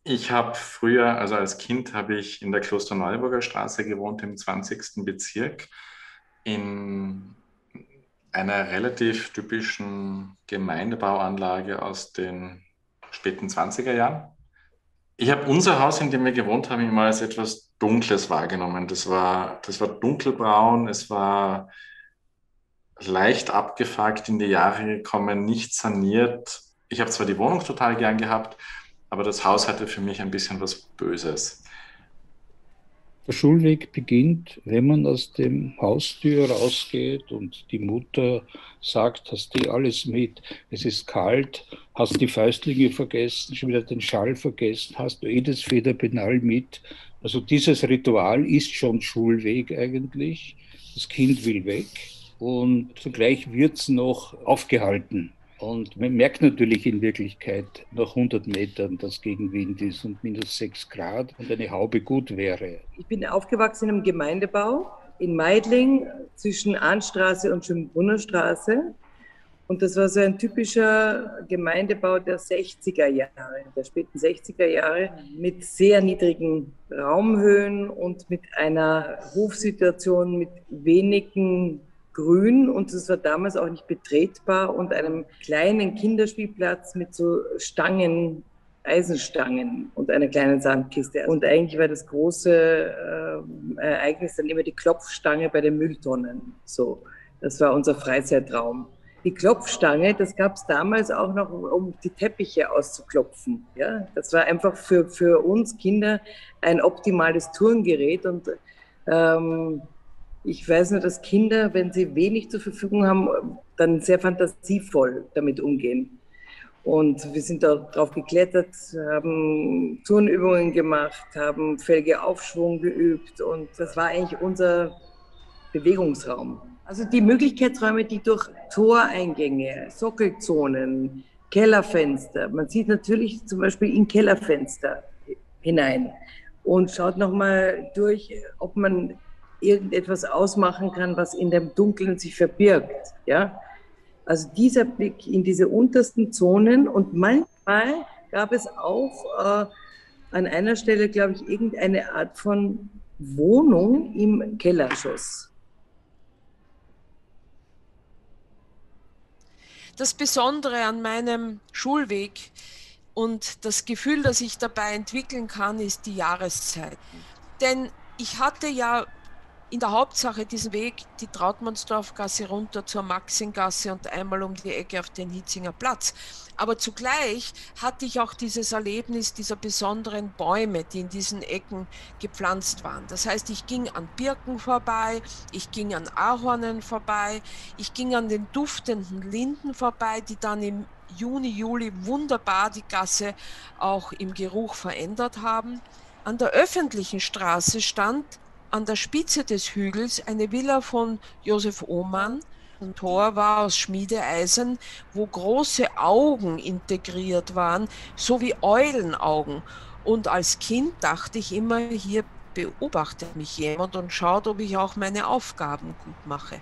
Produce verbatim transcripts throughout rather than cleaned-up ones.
Ich habe früher, also als Kind, habe ich in der Klosterneuburger Straße gewohnt, im zwanzigsten Bezirk, in einer relativ typischen Gemeindebauanlage aus den späten zwanziger Jahren. Ich habe unser Haus, in dem wir gewohnt haben, immer als etwas Dunkles wahrgenommen. Das war, das war dunkelbraun, es war leicht abgefuckt in die Jahre gekommen, nicht saniert. Ich habe zwar die Wohnung total gern gehabt, aber das Haus hatte für mich ein bisschen was Böses. Der Schulweg beginnt, wenn man aus dem Haustür rausgeht und die Mutter sagt, hast du alles mit, es ist kalt, hast die Fäustlinge vergessen, schon wieder den Schal vergessen, hast du eh das Federpenal mit. Also dieses Ritual ist schon Schulweg eigentlich. Das Kind will weg und zugleich wird es noch aufgehalten. Und man merkt natürlich in Wirklichkeit nach hundert Metern, dass Gegenwind ist und minus sechs Grad und eine Haube gut wäre. Ich bin aufgewachsen im Gemeindebau in Meidling zwischen Ahnstraße und Schönbrunner Straße. Und das war so ein typischer Gemeindebau der sechziger Jahre, der späten sechziger Jahre, mit sehr niedrigen Raumhöhen und mit einer Hofsituation mit wenigen Grün. Und es war damals auch nicht betretbar und einem kleinen Kinderspielplatz mit so Stangen, Eisenstangen und einer kleinen Sandkiste. Und eigentlich war das große äh, Ereignis dann immer die Klopfstange bei den Mülltonnen. So, das war unser Freizeitraum. Die Klopfstange, das gab es damals auch noch, um die Teppiche auszuklopfen. Ja? Das war einfach für, für uns Kinder ein optimales Turngerät. Und ähm, ich weiß nur, dass Kinder, wenn sie wenig zur Verfügung haben, dann sehr fantasievoll damit umgehen. Und wir sind darauf geklettert, haben Turnübungen gemacht, haben Felgeaufschwung geübt. Und das war eigentlich unser Bewegungsraum. Also die Möglichkeitsräume, die durch Toreingänge, Sockelzonen, Kellerfenster, man sieht natürlich zum Beispiel in Kellerfenster hinein und schaut nochmal durch, ob man irgendetwas ausmachen kann, was in dem Dunkeln sich verbirgt. Ja? Also dieser Blick in diese untersten Zonen, und manchmal gab es auch äh, an einer Stelle, glaube ich, irgendeine Art von Wohnung im Kellerschoss. Das Besondere an meinem Schulweg und das Gefühl, das ich dabei entwickeln kann, ist die Jahreszeiten. Denn ich hatte ja in der Hauptsache diesen Weg, die Trautmannsdorfgasse runter zur Maxingasse und einmal um die Ecke auf den Hitzinger Platz. Aber zugleich hatte ich auch dieses Erlebnis dieser besonderen Bäume, die in diesen Ecken gepflanzt waren. Das heißt, ich ging an Birken vorbei, ich ging an Ahornen vorbei, ich ging an den duftenden Linden vorbei, die dann im Juni, Juli wunderbar die Gasse auch im Geruch verändert haben. An der öffentlichen Straße stand an der Spitze des Hügels eine Villa von Josef Ohmann. Ein Tor war aus Schmiedeeisen, wo große Augen integriert waren, so wie Eulenaugen. Und als Kind dachte ich immer, hier beobachtet mich jemand und schaut, ob ich auch meine Aufgaben gut mache.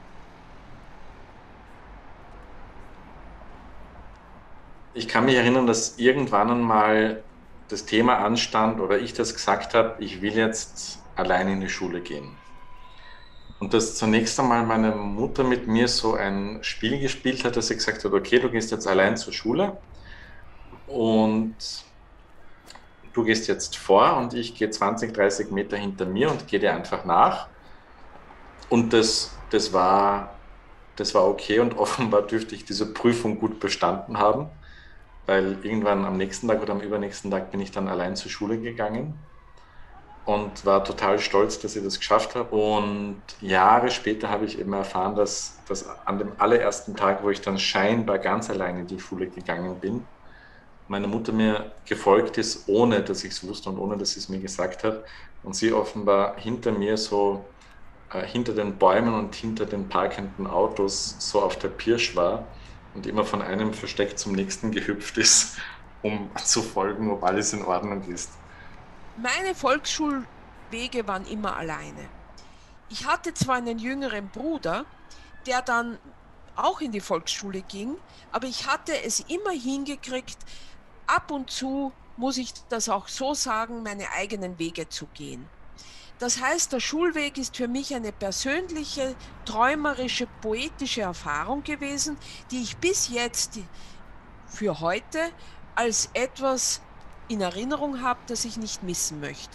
Ich kann mich erinnern, dass irgendwann einmal das Thema anstand oder ich das gesagt habe, ich will jetzt allein in die Schule gehen. Und dass zunächst einmal meine Mutter mit mir so ein Spiel gespielt hat, dass sie gesagt hat, okay, du gehst jetzt allein zur Schule und du gehst jetzt vor und ich gehe zwanzig, dreißig Meter hinter mir und gehe dir einfach nach. Und das, das war, das war okay und offenbar dürfte ich diese Prüfung gut bestanden haben, weil irgendwann am nächsten Tag oder am übernächsten Tag bin ich dann allein zur Schule gegangen und war total stolz, dass ich das geschafft habe. Und Jahre später habe ich eben erfahren, dass, dass an dem allerersten Tag, wo ich dann scheinbar ganz allein in die Schule gegangen bin, meine Mutter mir gefolgt ist, ohne dass ich es wusste und ohne dass sie es mir gesagt hat. Und sie offenbar hinter mir so, äh, hinter den Bäumen und hinter den parkenden Autos so auf der Pirsch war und immer von einem Versteck zum nächsten gehüpft ist, um zu folgen, ob alles in Ordnung ist. Meine Volksschulwege waren immer alleine. Ich hatte zwar einen jüngeren Bruder, der dann auch in die Volksschule ging, aber ich hatte es immer hingekriegt, ab und zu muss ich das auch so sagen, meine eigenen Wege zu gehen. Das heißt, der Schulweg ist für mich eine persönliche, träumerische, poetische Erfahrung gewesen, die ich bis jetzt für heute als etwas in Erinnerung habe, das ich nicht missen möchte.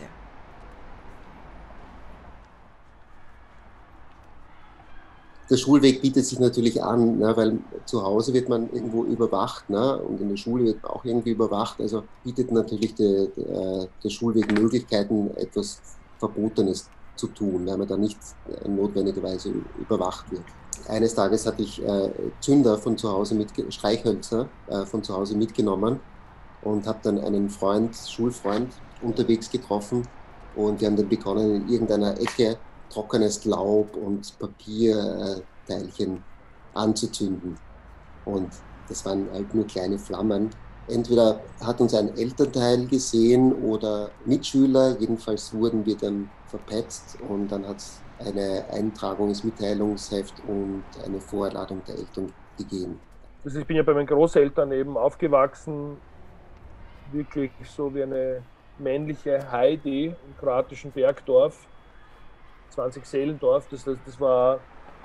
Der Schulweg bietet sich natürlich an, ne, weil zu Hause wird man irgendwo überwacht, ne, und in der Schule wird man auch irgendwie überwacht. Also bietet natürlich der, der, der Schulweg Möglichkeiten, etwas Verbotenes zu tun, weil man da nicht notwendigerweise überwacht wird. Eines Tages hatte ich äh, Zünder von zu Hause mit Streichhölzer äh, von zu Hause mitgenommen und habe dann einen Freund, Schulfreund unterwegs getroffen und wir haben dann begonnen, in irgendeiner Ecke trockenes Laub und Papierteilchen anzuzünden. Und das waren halt nur kleine Flammen. Entweder hat uns ein Elternteil gesehen oder Mitschüler, jedenfalls wurden wir dann verpetzt und dann hat es eine Eintragung ins Mitteilungsheft und eine Vorladung der Eltern gegeben. Also ich bin ja bei meinen Großeltern eben aufgewachsen, wirklich so wie eine männliche Heidi im kroatischen Bergdorf, zwanzig-Seelendorf. Das, das war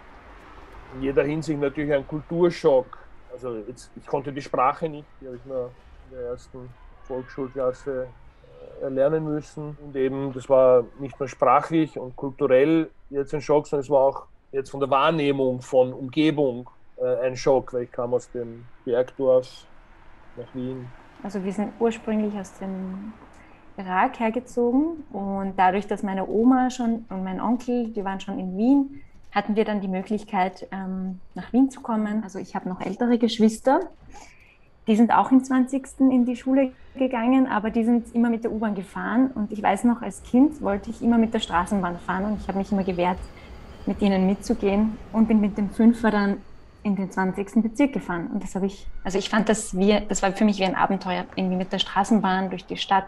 in jeder Hinsicht natürlich ein Kulturschock. Also jetzt, ich konnte die Sprache nicht, die habe ich nur in der ersten Volksschulklasse erlernen müssen. Und eben, das war nicht nur sprachlich und kulturell jetzt ein Schock, sondern es war auch jetzt von der Wahrnehmung von Umgebung äh, ein Schock, weil ich kam aus dem Bergdorf nach Wien. Also wir sind ursprünglich aus dem Irak hergezogen und dadurch, dass meine Oma schon und mein Onkel, die waren schon in Wien, hatten wir dann die Möglichkeit, ähm, nach Wien zu kommen. Also ich habe noch ältere Geschwister, die sind auch im zwanzigsten in die Schule gegangen, aber die sind immer mit der U-Bahn gefahren und ich weiß noch, als Kind wollte ich immer mit der Straßenbahn fahren und ich habe mich immer gewehrt, mit ihnen mitzugehen und bin mit dem Fünfer dann in den zwanzigsten Bezirk gefahren. Und das habe ich, also ich fand das wie, das war für mich wie ein Abenteuer, irgendwie mit der Straßenbahn durch die Stadt.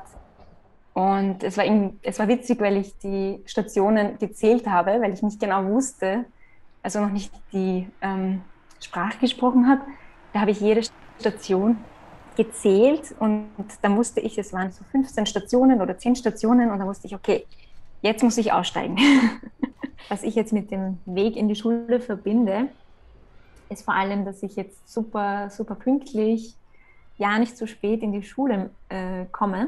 Und es war, es war witzig, weil ich die Stationen gezählt habe, weil ich nicht genau wusste, also noch nicht die ähm, Sprache gesprochen habe. Da habe ich jede Station gezählt und da wusste ich, es waren so fünfzehn Stationen oder zehn Stationen und da wusste ich, okay, jetzt muss ich aussteigen. Was ich jetzt mit dem Weg in die Schule verbinde, ist vor allem, dass ich jetzt super, super pünktlich, ja nicht zu spät in die Schule äh, komme.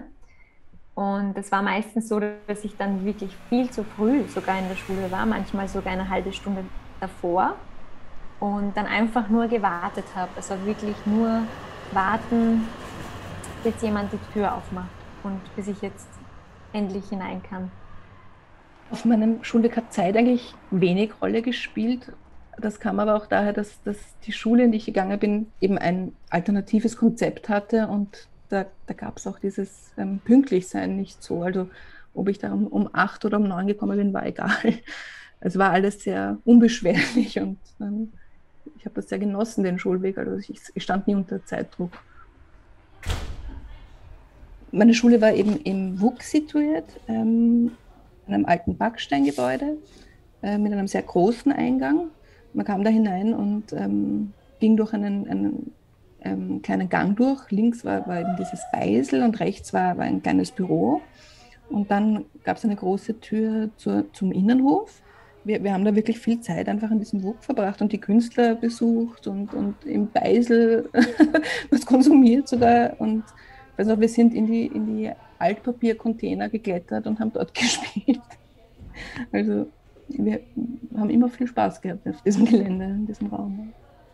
Und es war meistens so, dass ich dann wirklich viel zu früh sogar in der Schule war, manchmal sogar eine halbe Stunde davor und dann einfach nur gewartet habe. Also wirklich nur warten, bis jemand die Tür aufmacht und bis ich jetzt endlich hinein kann. Auf meinem Schulweg hat Zeit eigentlich wenig Rolle gespielt. Das kam aber auch daher, dass, dass die Schule, in die ich gegangen bin, eben ein alternatives Konzept hatte und da, da gab es auch dieses ähm, Pünktlichsein nicht so. Also ob ich da um, um acht oder um neun gekommen bin, war egal. Es war alles sehr unbeschwerlich und ähm, ich habe das sehr genossen, den Schulweg. Also ich, ich stand nie unter Zeitdruck. Meine Schule war eben im W U K situiert, ähm, in einem alten Backsteingebäude äh, mit einem sehr großen Eingang. Man kam da hinein und ähm, ging durch einen, einen ähm, kleinen Gang durch. Links war, war eben dieses Beisel und rechts war, war ein kleines Büro. Und dann gab es eine große Tür zur, zum Innenhof. Wir, wir haben da wirklich viel Zeit einfach in diesem W U K verbracht und die Künstler besucht und, und im Beisel was konsumiert sogar. Und ich weiß noch, wir sind in die, in die Altpapiercontainer geklettert und haben dort gespielt. Also wir haben immer viel Spaß gehabt auf diesem Gelände, in diesem Raum.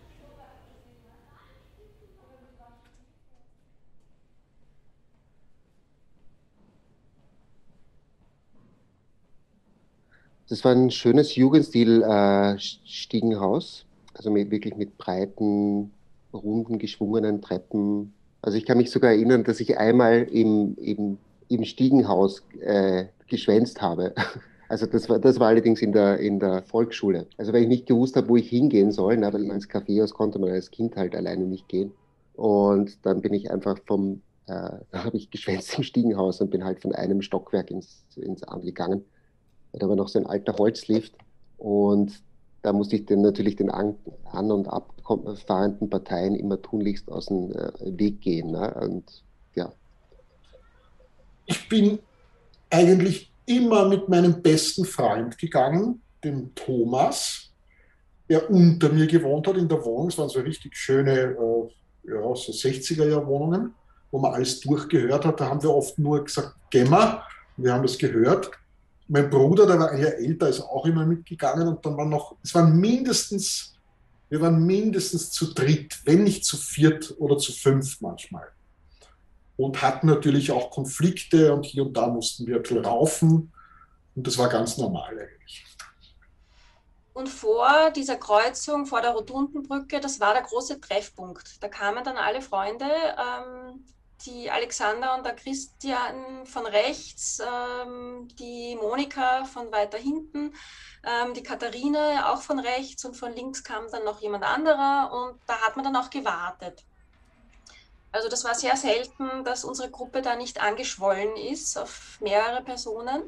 Das war ein schönes Jugendstil-Stiegenhaus, äh, also mit, wirklich mit breiten, runden, geschwungenen Treppen. Also ich kann mich sogar erinnern, dass ich einmal im, im, im Stiegenhaus äh, geschwänzt habe. Also das war, das war allerdings in der, in der Volksschule. Also weil ich nicht gewusst habe, wo ich hingehen soll, ne, weil ins Kaffeehaus konnte man als Kind halt alleine nicht gehen. Und dann bin ich einfach vom, äh, da habe ich geschwänzt im Stiegenhaus und bin halt von einem Stockwerk ins, ins andere gegangen. Da war noch so ein alter Holzlift und da musste ich dann natürlich den an, an- und abfahrenden Parteien immer tunlichst aus dem äh, Weg gehen. Ne? Und ja, Ich bin eigentlich immer mit meinem besten Freund gegangen, dem Thomas, der unter mir gewohnt hat in der Wohnung. Es waren so richtig schöne, äh, ja, so sechziger-Jahr-Wohnungen, wo man alles durchgehört hat. Da haben wir oft nur gesagt, gehen wir. Wir haben das gehört. Mein Bruder, der war ein Jahr älter, ist auch immer mitgegangen. Und dann waren noch, es waren mindestens, wir waren mindestens zu dritt, wenn nicht zu viert oder zu fünf manchmal. Und hatten natürlich auch Konflikte und hier und da mussten wir ein bisschen raufen. Und das war ganz normal eigentlich. Und vor dieser Kreuzung, vor der Rotundenbrücke, das war der große Treffpunkt. Da kamen dann alle Freunde, ähm, die Alexander und der Christian von rechts, ähm, die Monika von weiter hinten, ähm, die Katharine auch von rechts und von links kam dann noch jemand anderer und da hat man dann auch gewartet. Also das war sehr selten, dass unsere Gruppe da nicht angeschwollen ist auf mehrere Personen.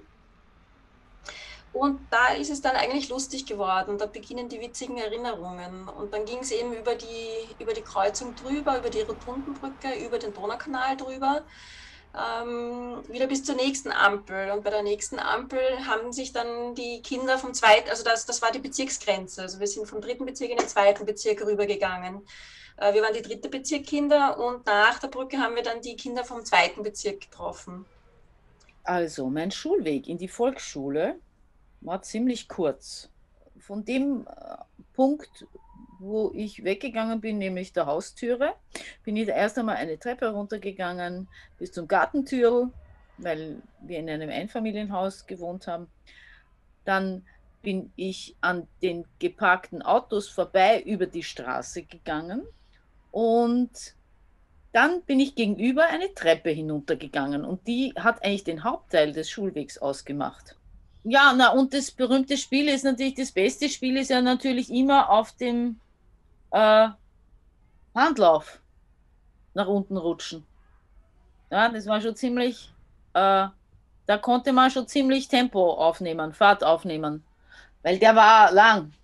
Und da ist es dann eigentlich lustig geworden. Da beginnen die witzigen Erinnerungen. Und dann ging es eben über die, über die Kreuzung drüber, über die Rotundenbrücke, über den Donaukanal drüber, ähm, wieder bis zur nächsten Ampel. Und bei der nächsten Ampel haben sich dann die Kinder vom zweiten, also das, das war die Bezirksgrenze. Also wir sind vom dritten Bezirk in den zweiten Bezirk rübergegangen. Äh, wir waren die dritte Bezirkkinder und nach der Brücke haben wir dann die Kinder vom zweiten Bezirk getroffen. Also mein Schulweg in die Volksschule war ziemlich kurz. Von dem äh, Punkt, wo ich weggegangen bin, nämlich der Haustüre, bin ich erst einmal eine Treppe runtergegangen bis zum Gartentürl, weil wir in einem Einfamilienhaus gewohnt haben. Dann bin ich an den geparkten Autos vorbei über die Straße gegangen und dann bin ich gegenüber eine Treppe hinuntergegangen und die hat eigentlich den Hauptteil des Schulwegs ausgemacht. Ja, na und das berühmte Spiel ist natürlich, das beste Spiel ist ja natürlich immer auf dem äh, Handlauf nach unten rutschen. Ja, das war schon ziemlich, äh, da konnte man schon ziemlich Tempo aufnehmen, Fahrt aufnehmen, weil der war lang.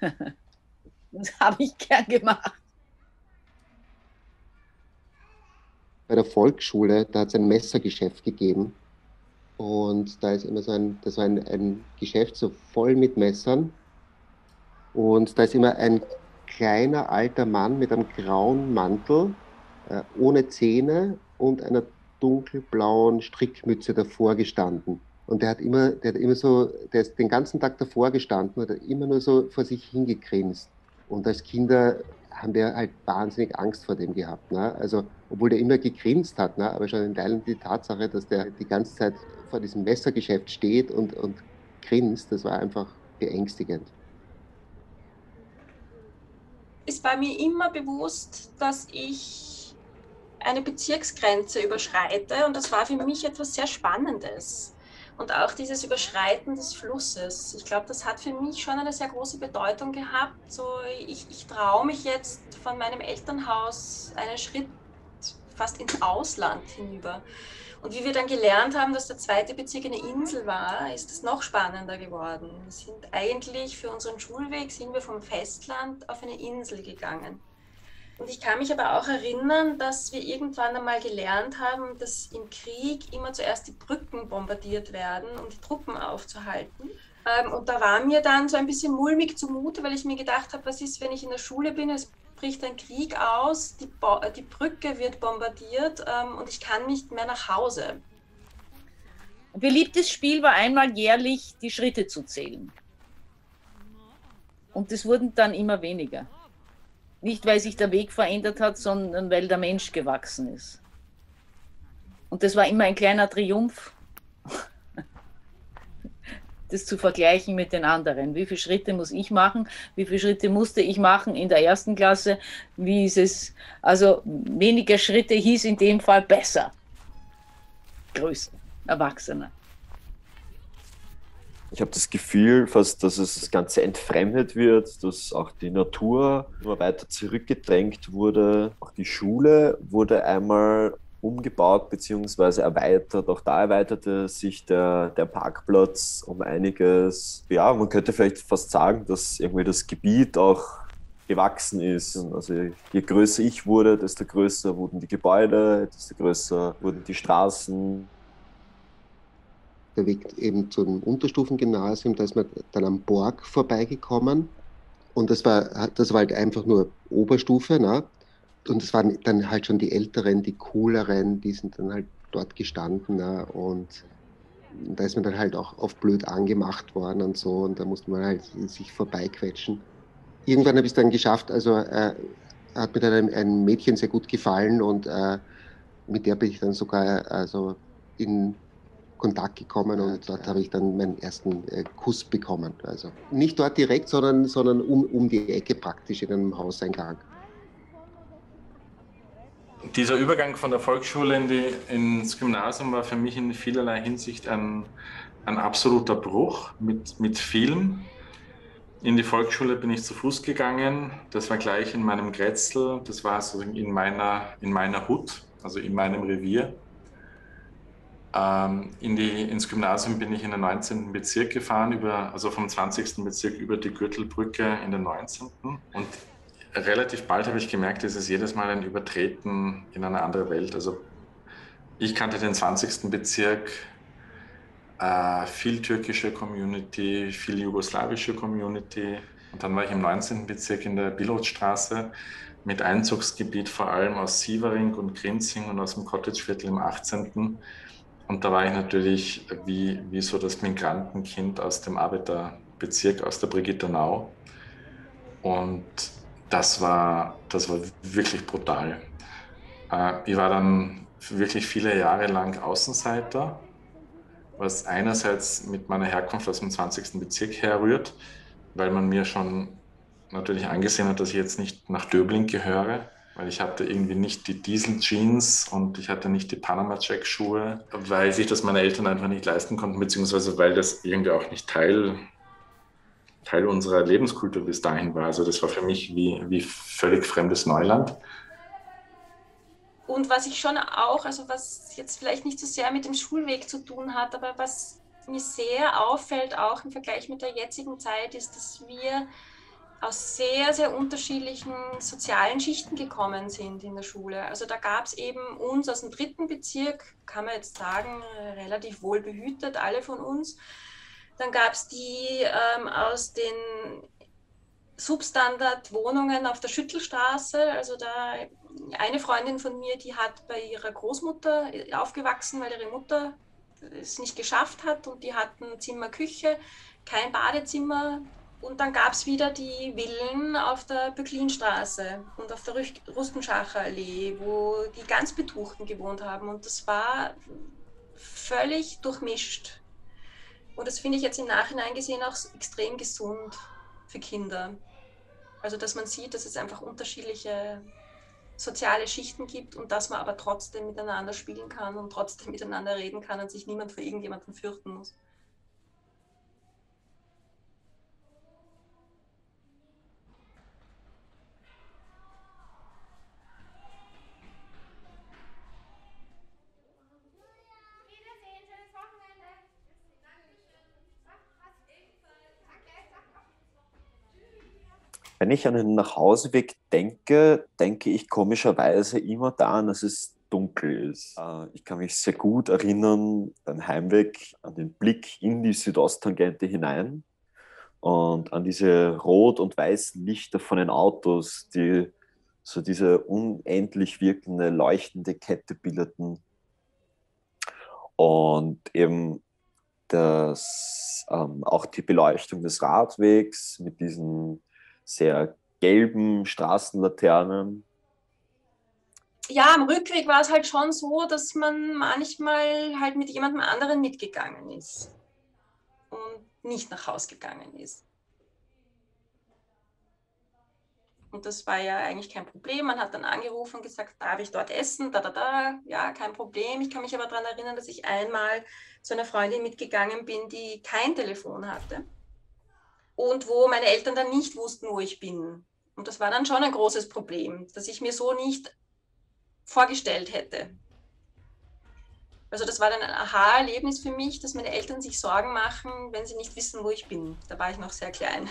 Das habe ich gern gemacht. Bei der Volksschule, da hat es ein Messergeschäft gegeben. Und da ist immer so ein, das war ein, ein Geschäft so voll mit Messern. Und da ist immer ein kleiner alter Mann mit einem grauen Mantel, äh, ohne Zähne und einer dunkelblauen Strickmütze davor gestanden. Und der hat immer, der hat immer so, der ist den ganzen Tag davor gestanden und hat immer nur so vor sich hingegrinst. Und als Kinder haben wir halt wahnsinnig Angst vor dem gehabt. Ne? Also, obwohl der immer gegrinst hat, ne? Aber schon in Teilen die Tatsache, dass der die ganze Zeit vor diesem Messergeschäft steht und, und grinst, das war einfach beängstigend. Ist bei mir immer bewusst, dass ich eine Bezirksgrenze überschreite und das war für mich etwas sehr Spannendes. Und auch dieses Überschreiten des Flusses. Ich glaube, das hat für mich schon eine sehr große Bedeutung gehabt. So, ich, ich traue mich jetzt von meinem Elternhaus einen Schritt fast ins Ausland hinüber. Und wie wir dann gelernt haben, dass der zweite Bezirk eine Insel war, ist es noch spannender geworden. Wir sind eigentlich für unseren Schulweg sind wir vom Festland auf eine Insel gegangen. Und ich kann mich aber auch erinnern, dass wir irgendwann einmal gelernt haben, dass im Krieg immer zuerst die Brücken bombardiert werden, um die Truppen aufzuhalten. Und da war mir dann so ein bisschen mulmig zumute, weil ich mir gedacht habe, was ist, wenn ich in der Schule bin, es bricht ein Krieg aus, die, Bo- die Brücke wird bombardiert und ich kann nicht mehr nach Hause. Ein beliebtes Spiel war einmal jährlich, die Schritte zu zählen. Und es wurden dann immer weniger. Nicht, weil sich der Weg verändert hat, sondern weil der Mensch gewachsen ist. Und das war immer ein kleiner Triumph, das zu vergleichen mit den anderen. Wie viele Schritte muss ich machen? Wie viele Schritte musste ich machen in der ersten Klasse? Wie ist es? Also weniger Schritte hieß in dem Fall besser. Größer, erwachsener. Ich habe das Gefühl fast, dass es das Ganze entfremdet wird, dass auch die Natur immer weiter zurückgedrängt wurde. Auch die Schule wurde einmal umgebaut bzw. erweitert. Auch da erweiterte sich der, der Parkplatz um einiges. Ja, man könnte vielleicht fast sagen, dass irgendwie das Gebiet auch gewachsen ist. Also je größer ich wurde, desto größer wurden die Gebäude, desto größer wurden die Straßen. der Weg eben zum Unterstufengymnasium, da ist man dann am Borg vorbeigekommen. Und das war, das war halt einfach nur Oberstufe. Ne? Und es waren dann halt schon die Älteren, die Cooleren, die sind dann halt dort gestanden. Ne? Und da ist man dann halt auch oft blöd angemacht worden und so. Und da musste man halt sich vorbeiquetschen. Irgendwann habe ich es dann geschafft, also äh, hat mir dann ein, ein Mädchen sehr gut gefallen und äh, mit der bin ich dann sogar also in Kontakt gekommen und dort habe ich dann meinen ersten äh, Kuss bekommen. Also nicht dort direkt, sondern, sondern um, um die Ecke praktisch in einem Hauseingang. Dieser Übergang von der Volksschule in die, ins Gymnasium war für mich in vielerlei Hinsicht ein, ein absoluter Bruch mit, mit vielen. In die Volksschule bin ich zu Fuß gegangen. Das war gleich in meinem Grätzl. Das war sozusagen in meiner, in meiner Hut, also in meinem Revier. Ähm, in die, ins Gymnasium bin ich in den neunzehnten Bezirk gefahren, über, also vom zwanzigsten Bezirk über die Gürtelbrücke in den neunzehnten Und relativ bald habe ich gemerkt, es ist jedes Mal ein Übertreten in eine andere Welt. Also ich kannte den zwanzigsten Bezirk, äh, viel türkische Community, viel jugoslawische Community. Und dann war ich im neunzehnten Bezirk in der Billottstraße mit Einzugsgebiet vor allem aus Sievering und Grinzing und aus dem Cottageviertel im achtzehnten Und da war ich natürlich wie, wie so das Migrantenkind aus dem Arbeiterbezirk, aus der Brigittenau. Und das war, das war wirklich brutal. Äh, ich war dann wirklich viele Jahre lang Außenseiter, was einerseits mit meiner Herkunft aus dem zwanzigsten Bezirk herrührt, weil man mir schon natürlich angesehen hat, dass ich jetzt nicht nach Döbling gehöre, weil ich hatte irgendwie nicht die Diesel-Jeans und ich hatte nicht die Panama-Jack-Schuhe, weil sich das meine Eltern einfach nicht leisten konnten, beziehungsweise weil das irgendwie auch nicht Teil, Teil unserer Lebenskultur bis dahin war. Also das war für mich wie, wie völlig fremdes Neuland. Und was ich schon auch, also was jetzt vielleicht nicht so sehr mit dem Schulweg zu tun hat, aber was mir sehr auffällt, auch im Vergleich mit der jetzigen Zeit, ist, dass wir aus sehr, sehr unterschiedlichen sozialen Schichten gekommen sind in der Schule. Also da gab es eben uns aus dem dritten Bezirk, kann man jetzt sagen, relativ wohl behütet, alle von uns. Dann gab es die ähm, aus den Substandard-Wohnungen auf der Schüttelstraße. Also da eine Freundin von mir, die hat bei ihrer Großmutter aufgewachsen, weil ihre Mutter es nicht geschafft hat und die hatten Zimmer, Küche, kein Badezimmer. Und dann gab es wieder die Villen auf der Böcklinstraße und auf der Rustenschacher Allee, wo die ganz Betuchten gewohnt haben. Und das war völlig durchmischt. Und das finde ich jetzt im Nachhinein gesehen auch extrem gesund für Kinder. Also dass man sieht, dass es einfach unterschiedliche soziale Schichten gibt und dass man aber trotzdem miteinander spielen kann und trotzdem miteinander reden kann und sich niemand vor irgendjemandem fürchten muss. Wenn ich an den Nachhauseweg denke, denke ich komischerweise immer daran, dass es dunkel ist. Ich kann mich sehr gut erinnern beim Heimweg an den Blick in die Südosttangente hinein und an diese rot- und weißen Lichter von den Autos, die so diese unendlich wirkende, leuchtende Kette bildeten. Und eben das, ähm, auch die Beleuchtung des Radwegs mit diesen sehr gelben Straßenlaternen. Ja, am Rückweg war es halt schon so, dass man manchmal halt mit jemandem anderen mitgegangen ist und nicht nach Haus gegangen ist. Und das war ja eigentlich kein Problem. Man hat dann angerufen und gesagt, darf ich dort essen? Da, da, da. Ja, kein Problem. Ich kann mich aber daran erinnern, dass ich einmal zu einer Freundin mitgegangen bin, die kein Telefon hatte. Und wo meine Eltern dann nicht wussten, wo ich bin. Und das war dann schon ein großes Problem, das ich mir so nicht vorgestellt hätte. Also das war dann ein Aha-Erlebnis für mich, dass meine Eltern sich Sorgen machen, wenn sie nicht wissen, wo ich bin. Da war ich noch sehr klein.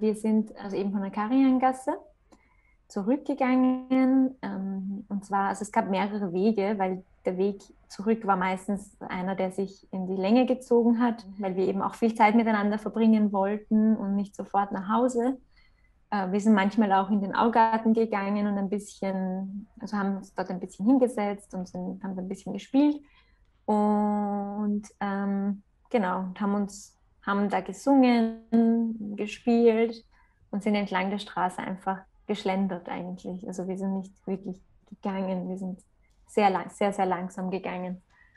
Wir sind also eben von der Kariangasse zurückgegangen. Ähm, und zwar, also es gab mehrere Wege, weil der Weg zurück war meistens einer, der sich in die Länge gezogen hat, weil wir eben auch viel Zeit miteinander verbringen wollten und nicht sofort nach Hause. Äh, wir sind manchmal auch in den Augarten gegangen und ein bisschen, also haben uns dort ein bisschen hingesetzt und sind, haben ein bisschen gespielt. Und ähm, genau, und haben uns, haben da gesungen, gespielt und sind entlang der Straße einfach geschlendert eigentlich. Also wir sind nicht wirklich gegangen, wir sind sehr, lang, sehr, sehr langsam gegangen.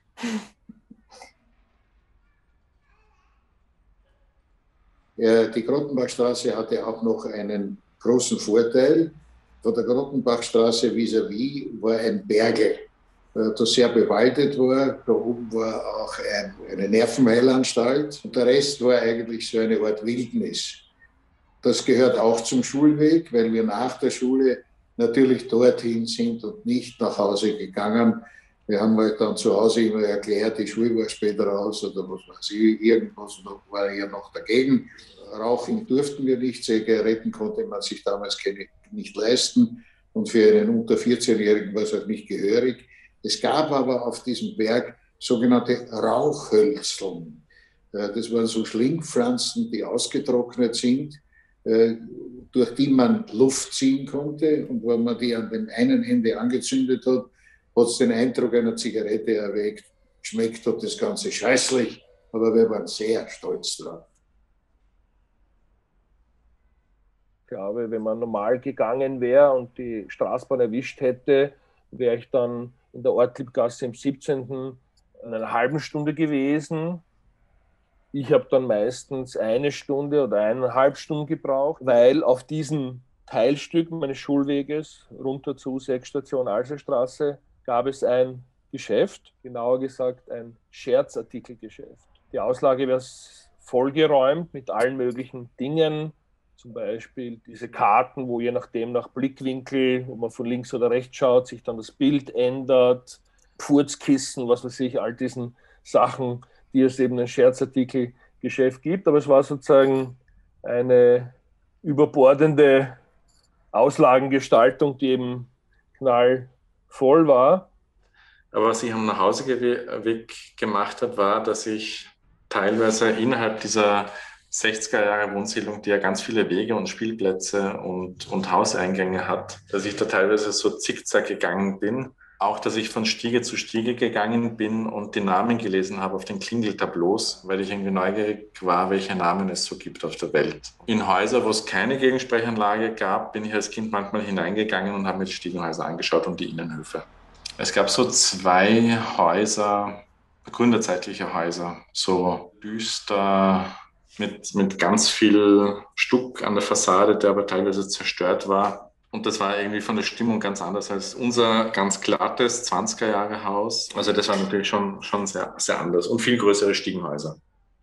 Ja, die Grottenbachstraße hatte auch noch einen großen Vorteil. Von der Grottenbachstraße vis-à-vis war ein Bergel, das sehr bewaldet war. Da oben war auch ein, eine Nervenheilanstalt und der Rest war eigentlich so eine Art Wildnis. Das gehört auch zum Schulweg, weil wir nach der Schule natürlich dorthin sind und nicht nach Hause gegangen. Wir haben halt dann zu Hause immer erklärt, die Schule war später aus oder was weiß ich, irgendwas war ja noch dagegen. Rauchen durften wir nicht, Zigaretten konnte man sich damals keine, nicht leisten und für einen unter vierzehn-Jährigen war es auch nicht gehörig. Es gab aber auf diesem Berg sogenannte Rauchhölzeln. Das waren so Schlingpflanzen, die ausgetrocknet sind, durch die man Luft ziehen konnte. Und wenn man die an dem einen Ende angezündet hat, hat es den Eindruck einer Zigarette erweckt. Schmeckt hat das Ganze scheußlich, aber wir waren sehr stolz drauf. Ich glaube, wenn man normal gegangen wäre und die Straßbahn erwischt hätte, wäre ich dann in der Ortliebgasse im siebzehnten in einer halben Stunde gewesen. Ich habe dann meistens eine Stunde oder eineinhalb Stunden gebraucht, weil auf diesem Teilstück meines Schulweges runter zur U sechs Station Alserstraße gab es ein Geschäft, genauer gesagt ein Scherzartikelgeschäft. Die Auslage wäre vollgeräumt mit allen möglichen Dingen, zum Beispiel diese Karten, wo je nachdem nach Blickwinkel, wo man von links oder rechts schaut, sich dann das Bild ändert, Furzkissen, was weiß ich, all diesen Sachen, die es eben ein Scherzartikelgeschäft gibt. Aber es war sozusagen eine überbordende Auslagengestaltung, die eben knallvoll war. Aber was ich am Nachhauseweg gemacht habe, war, dass ich teilweise innerhalb dieser sechziger Jahre Wohnsiedlung, die ja ganz viele Wege und Spielplätze und, und Hauseingänge hat, dass ich da teilweise so zickzack gegangen bin. Auch, dass ich von Stiege zu Stiege gegangen bin und die Namen gelesen habe auf den Klingeltableaus, weil ich irgendwie neugierig war, welche Namen es so gibt auf der Welt. In Häuser, wo es keine Gegensprechanlage gab, bin ich als Kind manchmal hineingegangen und habe mir die Stiegenhäuser angeschaut und die Innenhöfe. Es gab so zwei Häuser, gründerzeitliche Häuser, so düster, mit, mit ganz viel Stuck an der Fassade, der aber teilweise zerstört war. Und das war irgendwie von der Stimmung ganz anders als unser ganz glattes zwanziger-Jahre-Haus. Also das war natürlich schon, schon sehr, sehr anders und viel größere Stiegenhäuser.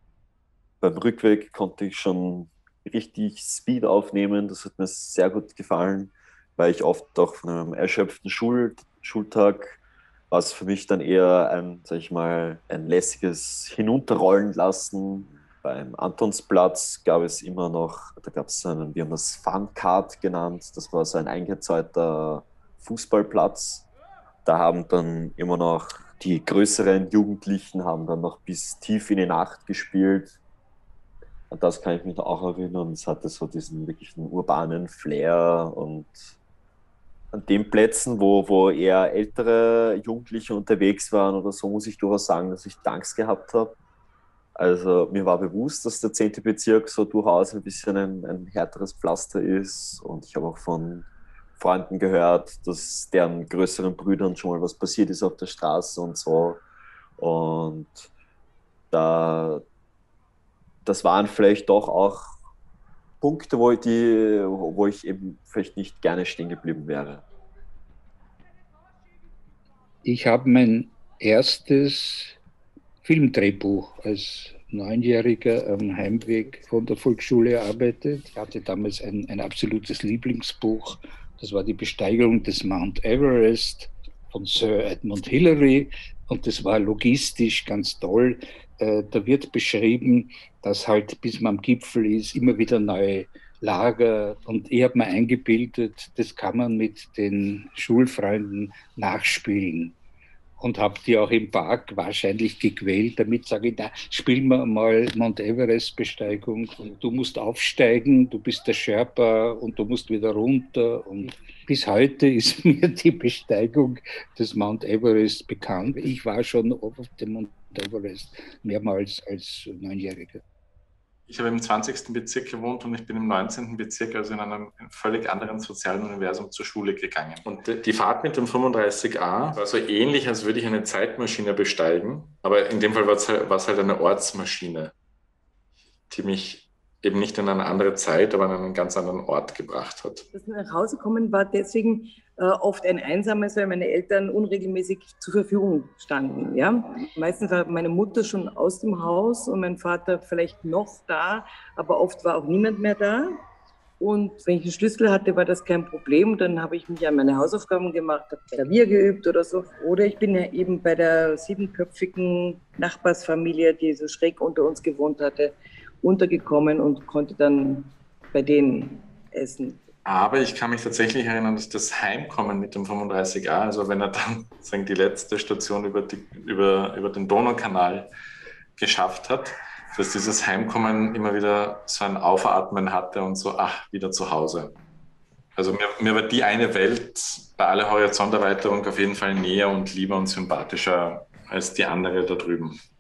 Beim Rückweg konnte ich schon richtig Speed aufnehmen. Das hat mir sehr gut gefallen, weil ich oft auch von einem erschöpften Schul Schultag war es für mich dann eher ein, sag ich mal, ein lässiges Hinunterrollen lassen. Beim Antonsplatz gab es immer noch, da gab es einen, wir haben das Funcard genannt, das war so ein eingezäunter Fußballplatz. Da haben dann immer noch die größeren Jugendlichen haben dann noch bis tief in die Nacht gespielt. Und das kann ich mich auch erinnern. Es hatte so diesen wirklichen urbanen Flair und an den Plätzen, wo, wo eher ältere Jugendliche unterwegs waren oder so, muss ich durchaus sagen, dass ich Angst gehabt habe. Also mir war bewusst, dass der zehnte Bezirk so durchaus ein bisschen ein, ein härteres Pflaster ist. Und ich habe auch von Freunden gehört, dass deren größeren Brüdern schon mal was passiert ist auf der Straße und so. Und da, das waren vielleicht doch auch Punkte, wo ich, die, wo ich eben vielleicht nicht gerne stehen geblieben wäre. Ich habe mein erstes Filmdrehbuch als Neunjähriger am Heimweg von der Volksschule erarbeitet. Ich hatte damals ein, ein absolutes Lieblingsbuch. Das war die Besteigerung des Mount Everest von Sir Edmund Hillary. Und das war logistisch ganz toll. Äh, da wird beschrieben, dass halt, bis man am Gipfel ist, immer wieder neue Lager und ich habe mir eingebildet, das kann man mit den Schulfreunden nachspielen. Und habe die auch im Park wahrscheinlich gequält, damit sage ich, na, spielen wir mal Mount Everest-Besteigung. Und du musst aufsteigen, du bist der Sherpa und du musst wieder runter. Und bis heute ist mir die Besteigung des Mount Everest bekannt. Ich war schon auf dem Mount Everest mehrmals als Neunjähriger. Ich habe im zwanzigsten Bezirk gewohnt und ich bin im neunzehnten Bezirk, also in einem völlig anderen sozialen Universum, zur Schule gegangen. Und die Fahrt mit dem fünfunddreißig A war so ähnlich, als würde ich eine Zeitmaschine besteigen. Aber in dem Fall war es halt, war es halt eine Ortsmaschine, die mich eben nicht in eine andere Zeit, aber an einen ganz anderen Ort gebracht hat. Das nach Hause kommen war deswegen äh, oft ein einsames, weil meine Eltern unregelmäßig zur Verfügung standen. Ja? Meistens war meine Mutter schon aus dem Haus und mein Vater vielleicht noch da, aber oft war auch niemand mehr da. Und wenn ich einen Schlüssel hatte, war das kein Problem. Dann habe ich mich an meine Hausaufgaben gemacht, habe Klavier geübt oder so. Oder ich bin ja eben bei der siebenköpfigen Nachbarsfamilie, die so schräg unter uns gewohnt hatte, untergekommen und konnte dann bei denen essen. Aber ich kann mich tatsächlich erinnern, dass das Heimkommen mit dem fünfunddreißig A, also wenn er dann sagen, die letzte Station über, die, über, über den Donaukanal geschafft hat, dass dieses Heimkommen immer wieder so ein Aufatmen hatte und so, ach, wieder zu Hause. Also mir, mir war die eine Welt bei aller Horizonterweiterung auf jeden Fall näher und lieber und sympathischer als die andere da drüben.